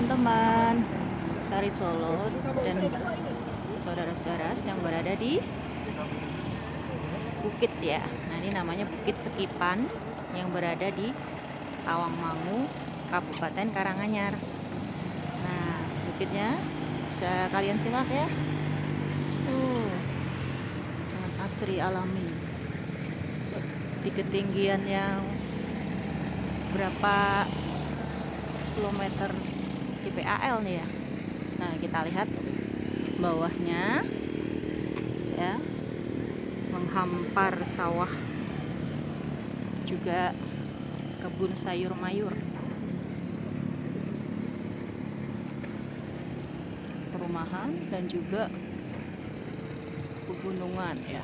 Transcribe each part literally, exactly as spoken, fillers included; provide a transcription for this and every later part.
teman-teman, Sari Solo dan saudara-saudara sedang berada di bukit ya. Nah, ini namanya Bukit Sekipan yang berada di Tawangmangu, Kabupaten Karanganyar. Nah, bukitnya bisa kalian simak ya. Tuh, dengan asri alami di ketinggian yang berapa kilometer di P A L nih ya. Nah, kita lihat bawahnya ya, menghampar sawah, juga kebun sayur mayur, perumahan dan juga pegunungan ya.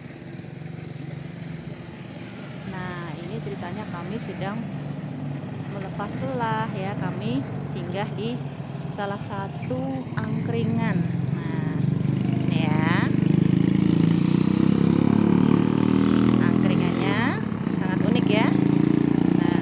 Nah, ini ceritanya kami sedang melepas lelah ya, kami singgah di salah satu angkringan. Nah, ini ya, angkringannya sangat unik ya. Nah,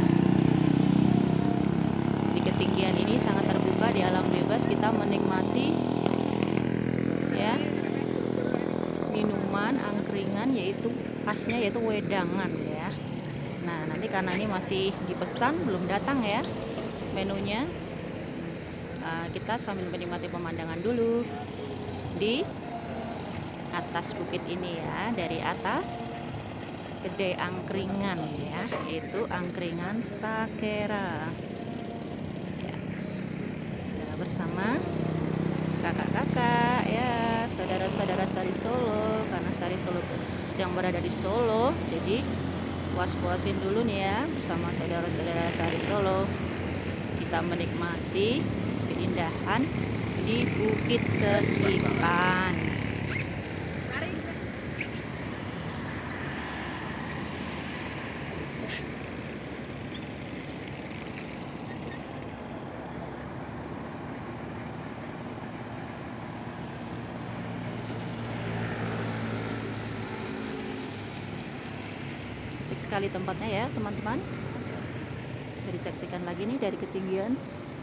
di ketinggian ini sangat terbuka, di alam bebas kita menikmati ya minuman angkringan, yaitu khasnya yaitu wedangan ya. Nah, nanti karena ini masih dipesan, belum datang ya menunya, uh, kita sambil menikmati pemandangan dulu di atas bukit ini ya. Dari atas gede angkringan ya, yaitu angkringan Sakera ya. Nah, bersama kakak-kakak ya, saudara-saudara Sari Solo, karena Sari Solo sedang berada di Solo, jadi puas-puasin dulu nih ya bersama saudara-saudara Sari Solo. Kita menikmati keindahan di Bukit Sekipan. Asik sekali tempatnya ya teman-teman. Bisa disaksikan lagi nih dari ketinggian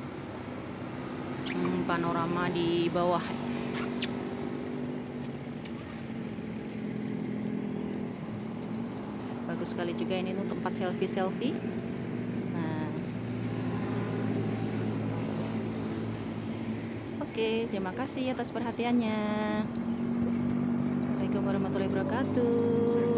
hmm, panorama di bawah. Bagus sekali juga ini untuk tempat selfie-selfie. Nah, oke, terima kasih atas perhatiannya. Assalamualaikum warahmatullahi wabarakatuh.